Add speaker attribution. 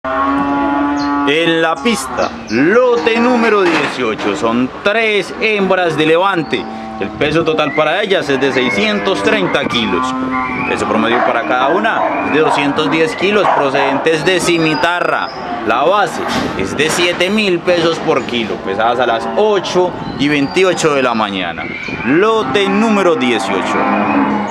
Speaker 1: En la pista, lote número 18, son 3 hembras de levante. El peso total para ellas es de 630 kilos. El peso promedio para cada una es de 210 kilos procedentes de Cimitarra. La base es de 7.000 pesos por kilo, pesadas a las 8:28 de la mañana. Lote número 18.